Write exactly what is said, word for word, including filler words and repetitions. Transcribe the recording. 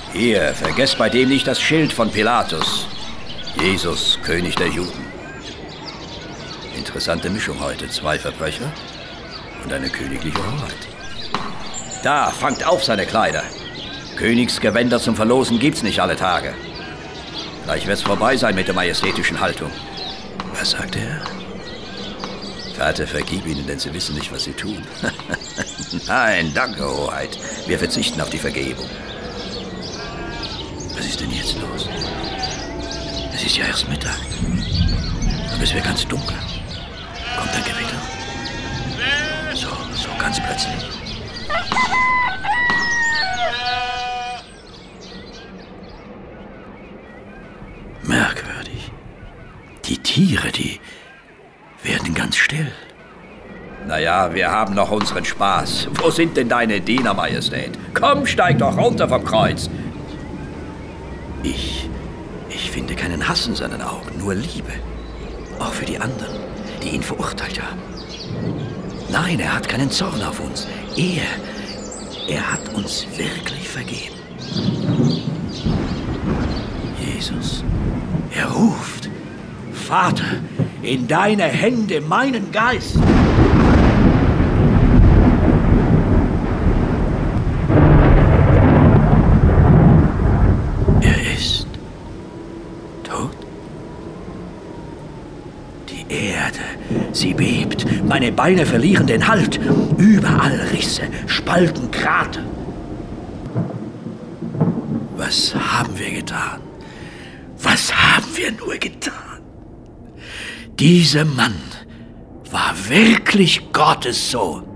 Hier, vergesst bei dem nicht das Schild von Pilatus. Jesus, König der Juden. Interessante Mischung heute. Zwei Verbrecher und eine königliche Hoheit. Da, fangt auf seine Kleider. Königsgewänder zum Verlosen gibt's nicht alle Tage. Gleich wird's vorbei sein mit der majestätischen Haltung. Was sagt er? Vater, vergib ihnen, denn sie wissen nicht, was sie tun. Nein, danke, Hoheit. Wir verzichten auf die Vergebung. Was ist denn jetzt los? Es ist ja erst Mittag. Aber es wird ganz dunkel. Kommt ein Gewitter? So, so ganz plötzlich. Merkwürdig. Die Tiere, die werden ganz still. Naja, wir haben noch unseren Spaß. Wo sind denn deine Diener, Majestät? Komm, steig doch runter vom Kreuz. Ich, ich finde keinen Hass in seinen Augen, nur Liebe. Auch für die anderen, die ihn verurteilt haben. Nein, er hat keinen Zorn auf uns. Er, er hat uns wirklich vergeben. Jesus, er ruft. Vater, in deine Hände meinen Geist. Er ist tot. Die Erde, sie bebt. Meine Beine verlieren den Halt. Überall Risse, Spalten, Krater. Was haben wir getan? Was haben wir nur getan? Dieser Mann war wirklich Gottes Sohn.